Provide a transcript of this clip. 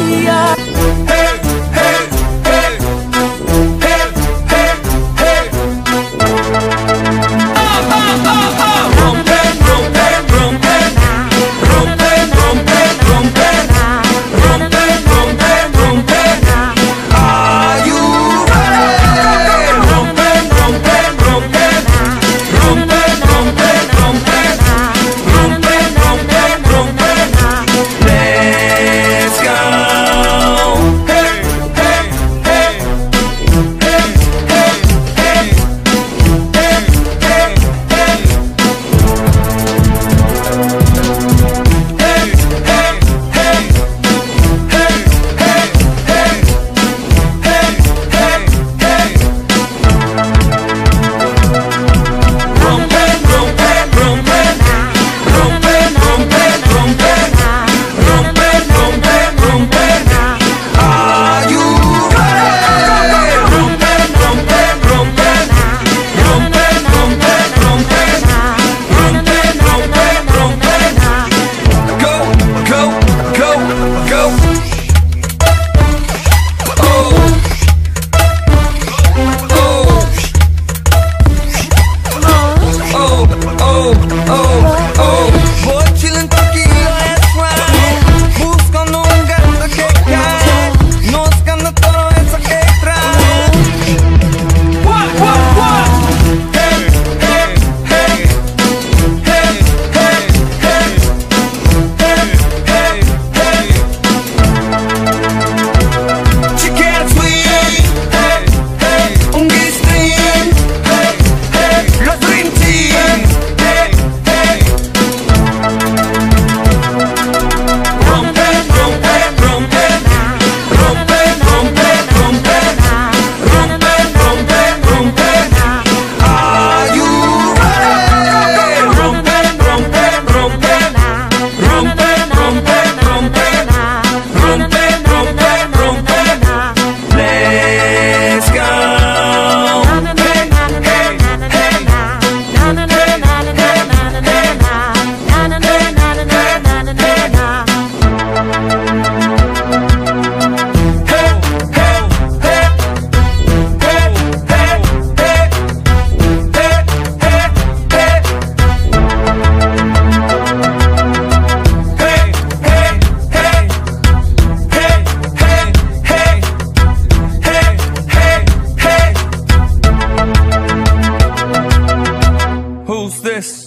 día. Hey, hey, hey, hey, hey, hey. Rompe, rompe, rompe, rompe, rompe, rompe, rompe, rompe, rompe. Are you ready? Rompe, rompe, rompe, rompe, rompe, rompe, rompe, rompe, rompe. Let's go. Hey, hey, hey, hey, hey, hey, hey, hey, hey. Who's this?